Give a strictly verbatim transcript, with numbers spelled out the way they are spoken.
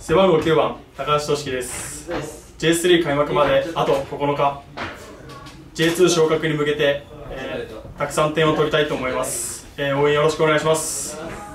背番号きゅうばん、高橋俊樹です。ジェイスリー 開幕まであとここのか、ジェイツー 昇格に向けて、えー、たくさん点を取りたいと思います。えー、応援よろしくお願いします。